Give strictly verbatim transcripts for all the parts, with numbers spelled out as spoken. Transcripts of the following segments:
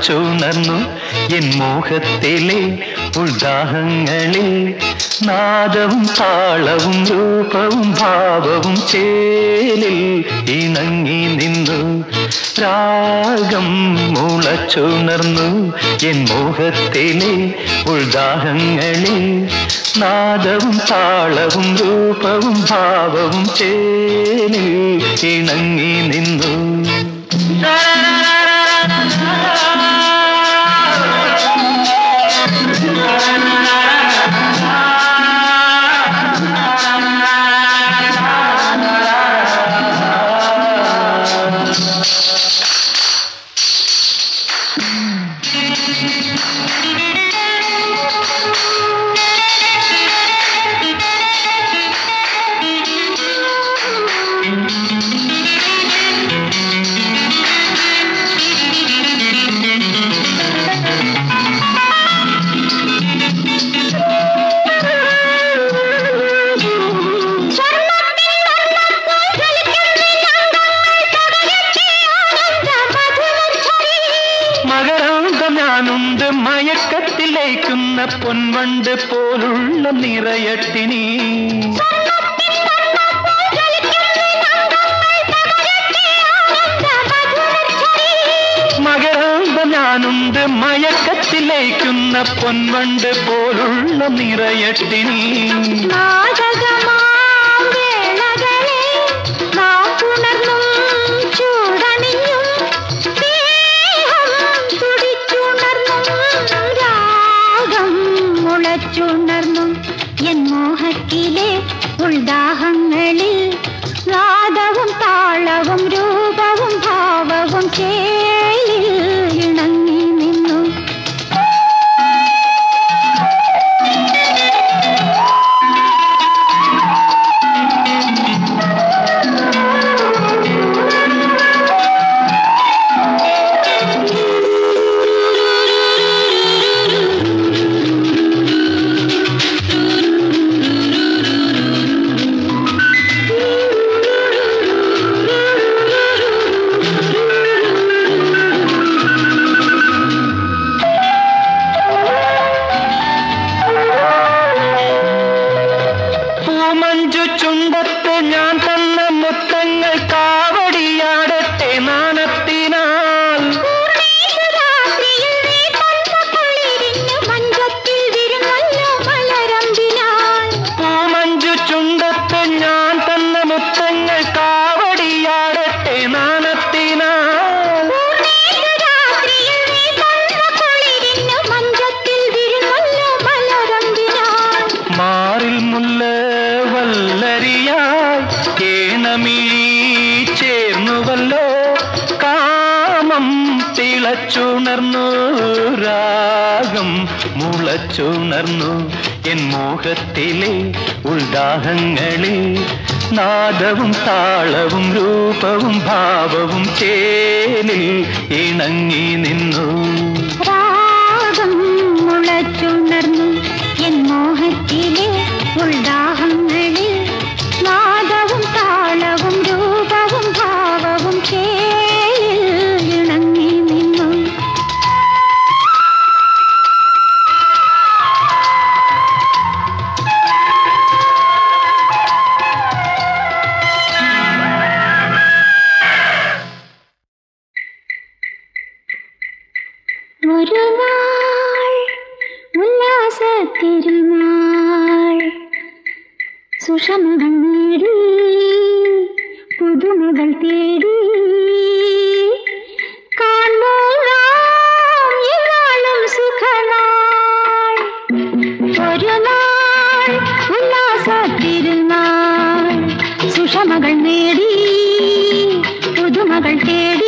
മുളച്ചുണർന്നു N മോഹത്തിലെ ഉൾദാഹങ്ങളിൽ നാദവും താളവും രൂപവും ഭാവവും ചേലിൽ ഇണങ്ങി നിന്നു രാഗം മുളച്ചുണർന്നു എൻ മോഹത്തിലെ ഉൾദാഹങ്ങളിൽ നാദവും താളവും രൂപവും ഭാവവും ചേലിൽ ഇണങ്ങി നിന്നു ഞാനുണ്ട് മയക്കത്തിലേക്കുന്ന പൊൻവണ്ട് പോലുള്ള നിറയട്ടിനി മകരാന്തം ഞാനുണ്ട് മയക്കത്തിലേക്കുന്ന പൊൻവണ്ട് പോലുള്ള നിറയട്ടിനി മുളച്ചുണർന്നു എൻ മോഹത്തിലെ ഉൾദാഹങ്ങളിൽ നാദവും താളവും രൂപവും ഭാവവും ചേലിൽ ഇണങ്ങി നിന്നു മഞ്ജു ചുണ്ടത്ത് ഞാൻ തന്ന മുത്തങ്ങൾ കാവടിയാടട്ടെ നാണത്തിനാൽ മഞ്ജു ചുണ്ടത്ത് ഞാൻ തന്ന മുത്തങ്ങൾ കാവടിയാടട്ടെ നാണത്തിനാൽ മാറിൽ മുല്ല വല്ലരിയായി കേണമിഴി ചേർന്നുവല്ലോ കാമം തിളച്ചുണർന്നു രാഗം മുളച്ചുണർന്നു എൻ മോഹത്തിലെ ഉൾദാഹങ്ങളിൽ നാദവും താളവും രൂപവും ഭാവവും ചേലിൽ ഇണങ്ങി നിന്നു രാഗം മുളച്ചുണർന്നു എൻ മോഹത്തിലെ ഉൾദാഹങ്ങളിൽ നാദവും താളവും രൂപവും ഭാവവും ചേലിൽ ഇണങ്ങി നിന്നു ഒരു നാൾ ഉല്ലാസത്തിരുന്നാൾ സുഷമകൾ നേടി പുതുമകൾ തേടി കാണും സുഖനാൾ ഒരു നാൾ ഉല്ലാസത്തിരുന്നാൾ സുഷമകൾ നേടി പുതുമകൾ തേടി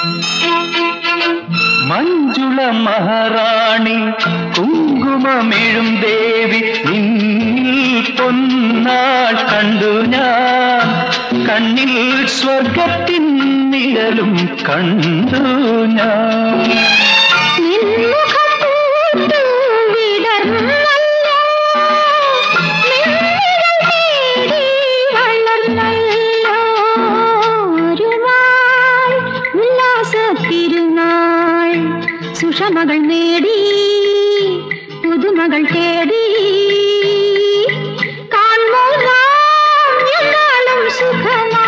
മഞ്ജുള മഹാറാണി കുങ്കുമമെഴും ദേവി നിന്നിൽ പൊന്നാൾ കണ്ടു ഞാൻ കണ്ണിൽ സ്വർഗത്തിൻ നിഴലും കണ്ടു ഞാൻ സുഷമകൾ നേടി പുതുമകൾ തേടി കാണുമോ എന്നാലും സുഖമാ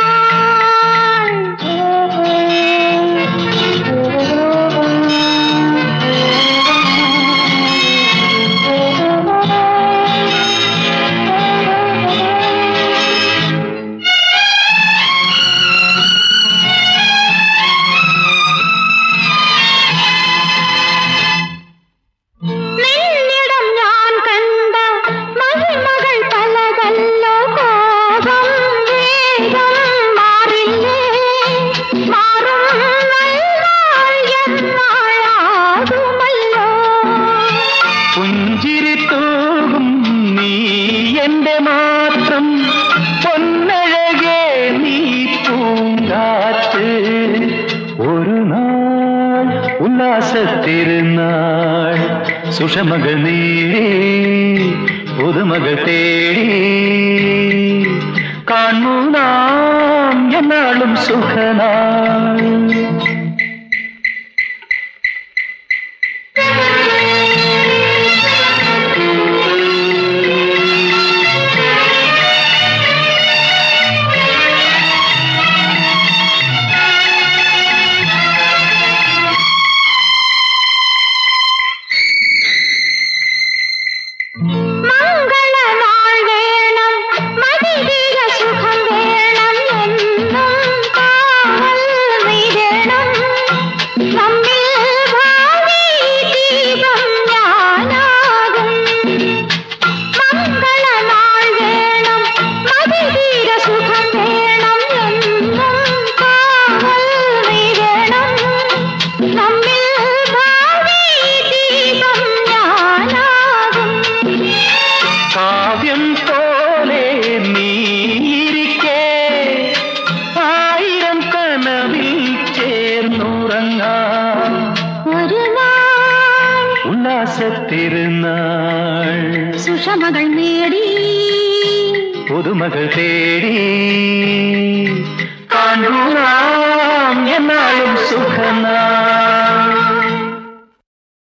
പുഞ്ചിരിത്തൂകും നീ എന്റെ മാത്രം പൊന്നഴകേ നീ പൂങ്കാറ്റ് ഒരു നാൾ ഉല്ലാസത്തിരുന്നാൾ സുഷമകൾ നേടി പുതുമകൾ തേടി കാണൂ നാം എന്നാളും സുഖനാൾ കാവ്യം പോലെ നീരിക്കേ ആയിരം കനവിൽ ചേർന്നുറങ്ങാം ഒരു നാൾ ഉല്ലാസത്തിരുന്നാൾ സുഷമകൾ നേടി പുതുമകൾ തേടി കാണൂ നാം എന്നാലും സുഖനാൾ